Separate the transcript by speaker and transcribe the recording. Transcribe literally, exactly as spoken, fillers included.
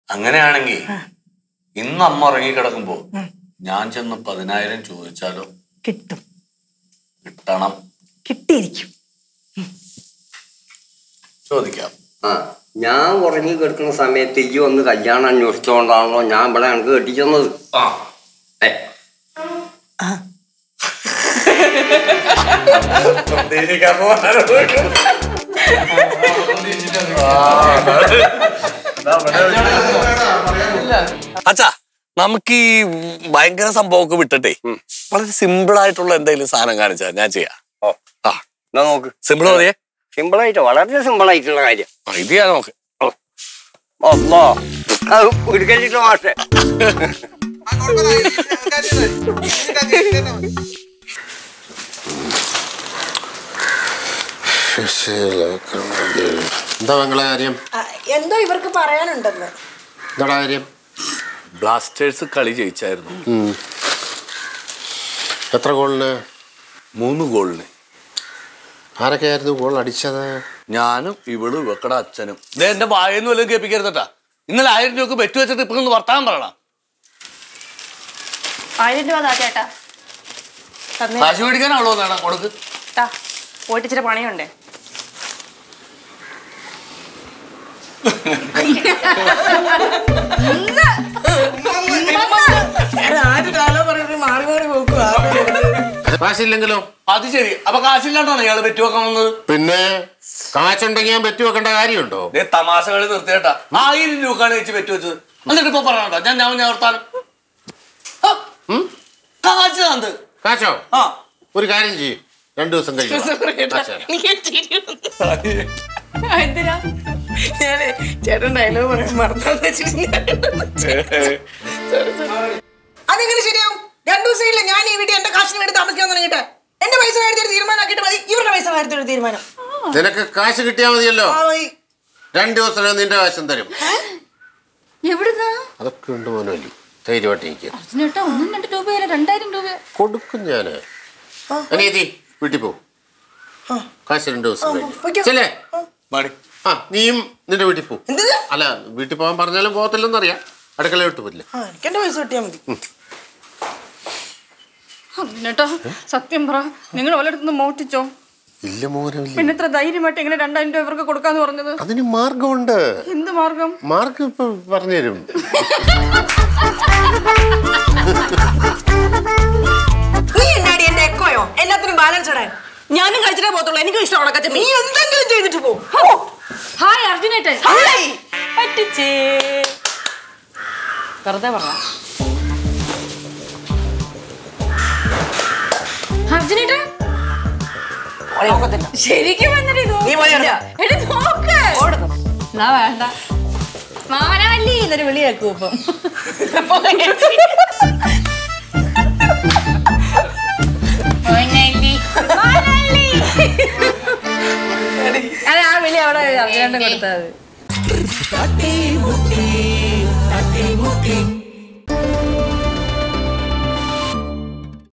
Speaker 1: അങ്ങനെയാണെങ്കിൽ ഇന്ന് അമ്മ ഉറങ്ങി കിടക്കുമ്പോ ഞാൻ ചെന്ന് പതിനായിരം ചോദിച്ചാലോ?
Speaker 2: കിട്ടും.
Speaker 1: കിട്ടണം.
Speaker 2: കിട്ടിയിരിക്കും.
Speaker 1: ചോദിക്കാം.
Speaker 3: ആ ഞാൻ ഉറങ്ങി കിടക്കുന്ന സമയത്ത് ഈ ഒന്ന് കല്യാണം അന്വേഷിച്ചുകൊണ്ടാണല്ലോ ഞാൻ ഇവിടെ എനിക്ക് കെട്ടിച്ചെന്നത്.
Speaker 1: ആ
Speaker 3: ഏ
Speaker 4: അച്ഛാ, നമുക്ക് ഈ ഭയങ്കര സംഭവമൊക്കെ വിട്ടിട്ടേ വളരെ സിമ്പിൾ ആയിട്ടുള്ള എന്തെങ്കിലും സാധനം കാണിച്ചാ ഞാൻ ചെയ്യാം.
Speaker 3: ഓ
Speaker 4: ആ
Speaker 3: എന്നാ നോക്ക്.
Speaker 4: സിമ്പിൾ മതിയേ?
Speaker 3: സിമ്പിൾ ആയിട്ട്, വളരെ സിമ്പിൾ ആയിട്ടുള്ള കാര്യം.
Speaker 4: ഇത് ചെയ്യാൻ നോക്ക്.
Speaker 3: അല്ലോ ഉരുക്കലിട്ട് മാഷേ.
Speaker 5: എന്താ നിങ്ങളെ കാര്യം?
Speaker 2: എന്തോ ഇവർക്ക് പറയാനുണ്ടെന്ന്.
Speaker 5: എന്താ കാര്യം?
Speaker 4: ബ്ലാസ്റ്റേഴ്സ് കളി ജയിച്ചായിരുന്നു.
Speaker 5: എത്ര ഗോളിന്?
Speaker 4: മൂന്ന് ഗോളിന്.
Speaker 5: ആരൊക്കെയായിരുന്നു ഗോൾ അടിച്ചത്?
Speaker 4: ഞാനും ഇവള് ഇവക്കടെ അച്ഛനും. ഇതേ എന്റെ വായെന്ന് വല്ലതും കേൾപ്പിക്കരുതട്ടാ. ഇന്നലെ ആയിരം രൂപക്ക് ബെറ്റ് വെച്ചിട്ട് ഇപ്പൊ ഒന്ന് വർത്താനം പറയണം.
Speaker 6: ആയിരം രൂപ താ ചേട്ടാ.
Speaker 4: കാശ് മേടിക്കാനാണല്ലോ നേടാ, കൊടുക്ക്.
Speaker 6: പോയിട്ട് ഇച്ചിരി പണിയുണ്ടേ.
Speaker 5: കാശില്ലെങ്കിലോ?
Speaker 4: അത് ശരി. അപ്പൊ കാശില്ലാണ്ടാണ് ഇയാള് ബെറ്റ് വെക്കാൻ വന്നത്?
Speaker 5: പിന്നെ കാശുണ്ടെങ്കിൽ ഞാൻ ബെറ്റ് വെക്കേണ്ട കാര്യമുണ്ടോ?
Speaker 4: തമാശകള് നിർത്തിയേട്ടാ. ആയിരം രൂപക്കാണ് വെച്ച് ബെറ്റ് വെച്ചത്. എന്നിട്ട് ഇപ്പൊ പറയണ്ട ഞാൻ ഞാൻ വർത്താനം. കാശ് തന്നത്.
Speaker 5: കാശോ?
Speaker 4: ആ
Speaker 5: ഒരു കാര്യം ചെയ്യും, രണ്ടു ദിവസം കഴിയും.
Speaker 2: ചേട്ടൻ ഡയലോഗ് പറയാൻ മറന്നു വെച്ചിട്ട് അതെങ്ങനെ ശരിയാവും? രണ്ടു ദിവസം ഇല്ല, ഞാൻ ഈ വീട്ടിൽ എന്റെ കാശിന് വേണ്ടി താമസിക്കാൻ തുടങ്ങിയിട്ട് എന്റെ പൈസ കാര്യത്തിൽ ഒരു തീരുമാനമാക്കിയിട്ട് മതി ഇവരുടെ പൈസ കാര്യത്തിൽ ഒരു തീരുമാനം.
Speaker 5: നിനക്ക് കാശ് കിട്ടിയാ മതിയല്ലോ. രണ്ടു ദിവസം നിന്റെ കാശും തരും. അതൊക്കെ ഉണ്ട് മോനല്ലേ, ധൈര്യമായിട്ട് എനിക്ക്
Speaker 6: ഒന്നും രണ്ട് രൂപയല്ല രണ്ടായിരം രൂപ
Speaker 5: കൊടുക്കും ഞാന്. അനിയത്തി വീട്ടിൽ പോ, കാശ് രണ്ടു ദിവസം കഴിഞ്ഞല്ലേ? ആ നീയും നിന്റെ വീട്ടിൽ പോ. അല്ല വീട്ടിൽ പോകാൻ പറഞ്ഞാലും പോകത്തില്ലെന്നറിയാം, അടുക്കളയോട്ട് പോയില്ല.
Speaker 2: എന്റെ പൈസ കിട്ടിയാ മതി.
Speaker 6: അഭിനേട്ടാ സത്യം പറ, നിങ്ങൾ ഒരിടത്തുനിന്ന് മോട്ടിച്ചോ?
Speaker 5: ഇല്ല മോനെ,
Speaker 6: പിന്നെ ഇത്ര ധൈര്യമായിട്ട് എങ്ങനെ രണ്ടായിരം രൂപ ഇവർക്ക് കൊടുക്കാന്ന് പറഞ്ഞത്?
Speaker 5: അതിന് മാർഗമുണ്ട്.
Speaker 6: എന്ത് മാർഗം?
Speaker 5: മാർഗം ഇപ്പൊ പറഞ്ഞുതരും.
Speaker 2: നീ എന്നാടി എന്റെ എക്കോയോ എല്ലാത്തിനും ബാലൻസ് ഇടാൻ? ഞാനും കഴിച്ചിട്ടേ പോകത്തുള്ളൂ, എനിക്കും ഇഷ്ടമാണ് കച്ച. നീ എന്തെങ്കിലും ചെയ്തിട്ട് പോ.
Speaker 6: ഹായ് അർജുനേട്ടൻ. പറ്റിച്ചേ, വെറുതെ പറഞ്ഞ. അർജുനേട്ടൻ ശരിക്കും എന്നാ വേണ്ട മാനവല്ലി എന്നൊരു വിളി കേൾക്കും ഇപ്പം. അതെ ആ വിളി അവിടെ അർജുനേട്ടൻ കൊടുത്താൽ മതി.